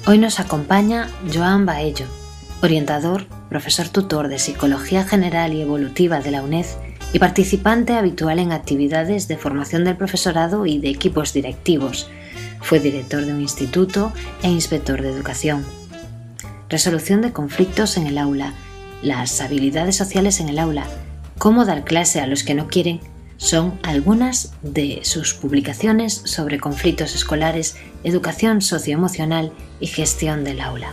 Hoy nos acompaña Joan Baello, orientador, profesor tutor de Psicología General y Evolutiva de la UNED y participante habitual en actividades de formación del profesorado y de equipos directivos. Fue director de un instituto e inspector de educación. Resolución de conflictos en el aula, las habilidades sociales en el aula, cómo dar clase a los que no quieren, son algunas de sus publicaciones sobre conflictos escolares, educación socioemocional y gestión del aula.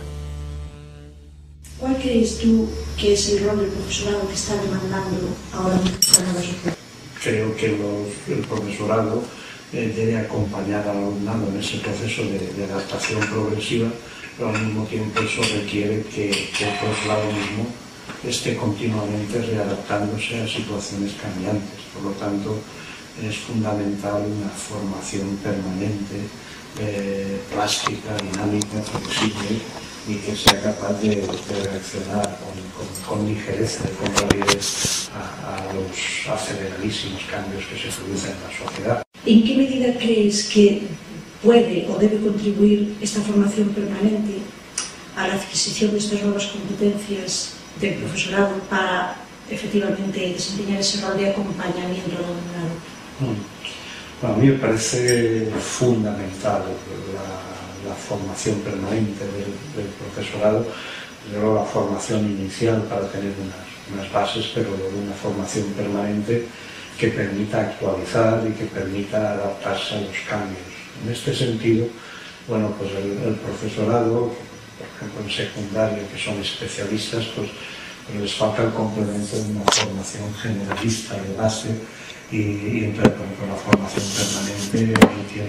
¿Cuál crees tú que es el rol del profesorado que está demandando ahora mismo la sociedad? Creo que el profesorado debe acompañar al alumnado en ese proceso de adaptación progresiva, pero al mismo tiempo eso requiere que el profesorado mismo esté continuamente readaptándose a situaciones cambiantes. Por lo tanto, es fundamental una formación permanente, plástica, dinámica, flexible y que sea capaz de reaccionar con ligereza y con rapidez a los aceleradísimos cambios que se producen en la sociedad. ¿En qué medida crees que puede o debe contribuir esta formación permanente a la adquisición de estas nuevas competencias del profesorado para efectivamente desempeñar ese rol de acompañamiento al alumnado? Para mí me parece fundamental la formación permanente del profesorado, luego la formación inicial para tener unas bases, pero luego una formación permanente que permita actualizar y que permita adaptarse a los cambios. En este sentido, bueno, pues el profesorado, por ejemplo en secundaria, que son especialistas, pues les falta el complemento de una formación generalista de base y entonces, por ejemplo, la formación permanente tiene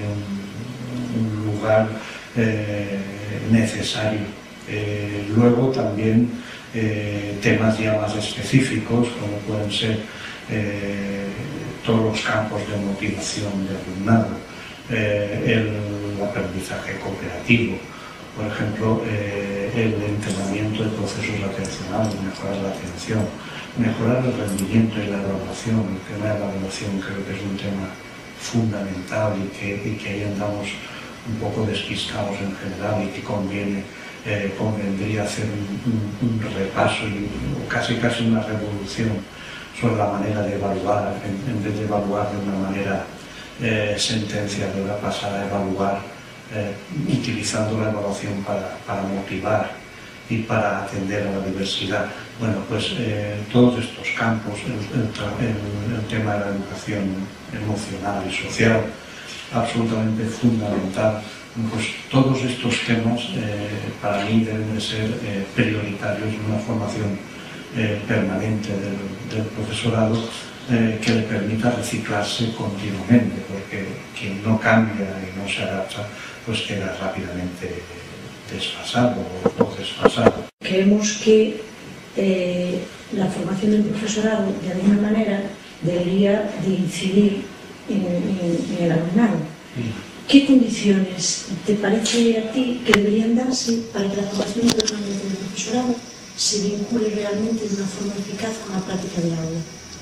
un lugar necesario. Luego también temas ya más específicos, como pueden ser todos los campos de motivación de alumnado, el aprendizaje cooperativo, por ejemplo, el entrenamiento de procesos atencionales, mejorar la atención, mejorar el rendimiento y la evaluación. El tema de la evaluación creo que es un tema fundamental y que ahí andamos un poco despistados en general y que convendría hacer un repaso y casi una revolución sobre la manera de evaluar, en vez de evaluar de una manera sentenciadora, pasar a evaluar utilizando la evaluación para motivar y para atender a la diversidad. Bueno, pues todos estos campos, el tema de la educación emocional y social, absolutamente fundamental. Pues todos estos temas para mí deben de ser prioritarios en una formación permanente del profesorado que le permita reciclarse continuamente, porque quien no cambia y no se adapta pues queda rápidamente desfasado o desfasado. Creemos que la formación del profesorado de alguna manera debería de incidir en el alumnado. ¿Qué condiciones te parece a ti que deberían darse para que la formación permanente del profesorado se vincule realmente de una forma eficaz con la práctica del aula?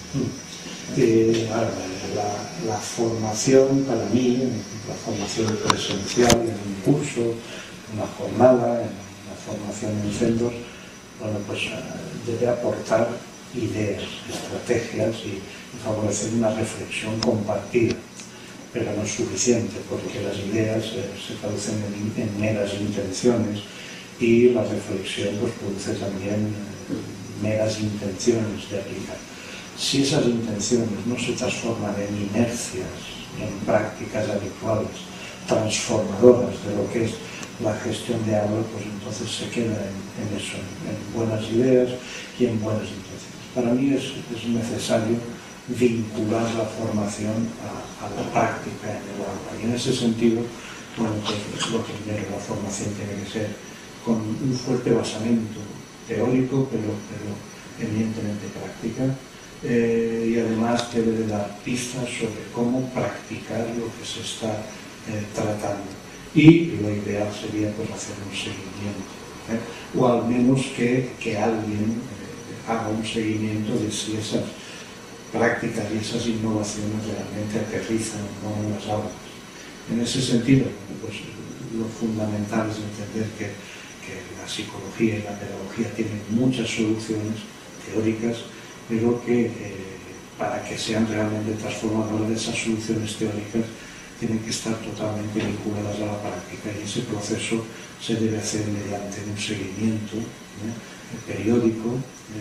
La formación para mí, la formación presencial en un curso, una jornada, una formación en centros, bueno, pues debe aportar ideas, estrategias y favorecer una reflexión compartida, pero no es suficiente porque las ideas se traducen en meras intenciones y la reflexión pues produce también meras intenciones de aplicar. Si esas intenciones no se transforman en inercias, en prácticas habituales, transformadoras de lo que es la gestión de aula, pues entonces se queda en eso, en buenas ideas y en buenas intenciones. Para mí es necesario vincular la formación a la práctica en el aula. Y en ese sentido, bueno, pues lo primero, la formación tiene que ser con un fuerte basamento teórico, pero evidentemente práctica, y además debe de dar pistas sobre cómo practicar lo que se está tratando. Y lo ideal sería pues hacer un seguimiento, o al menos que alguien haga un seguimiento de si esas prácticas y esas innovaciones realmente aterrizan o no en las aulas. En ese sentido, pues lo fundamental es entender que la psicología y la pedagogía tienen muchas soluciones teóricas, pero que para que sean realmente transformadoras, esas soluciones teóricas tienen que estar totalmente vinculadas a la práctica, y ese proceso se debe hacer mediante un seguimiento periódico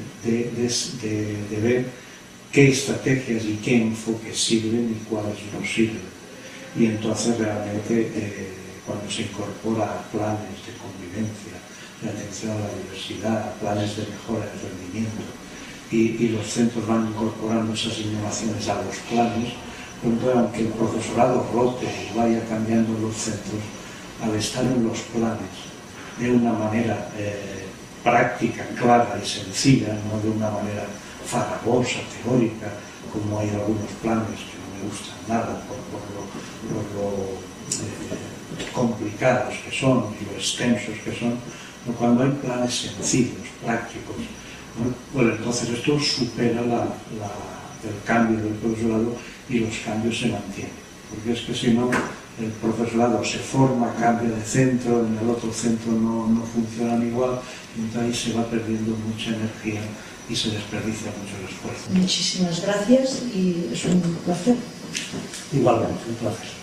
de ver qué estrategias y qué enfoques sirven y cuáles no sirven. Y entonces realmente cuando se incorpora a planes de convivencia, de atención a la diversidad, a planes de mejora del rendimiento, y los centros van incorporando esas innovaciones a los planes, aunque el profesorado rote y vaya cambiando los centros, al estar en los planes de una manera práctica, clara y sencilla, no de una manera farragosa, teórica, como hay algunos planes que no me gustan nada por lo complicados que son y lo extensos que son, ¿no? Cuando hay planes sencillos, prácticos, ¿no? Bueno, entonces esto supera el cambio del profesorado y los cambios se mantienen, porque es que si no, el profesorado se forma, cambia de centro, en el otro centro no funcionan igual, y entonces ahí se va perdiendo mucha energía y se desperdicia mucho el esfuerzo. Muchísimas gracias y es un placer. Igualmente, un placer.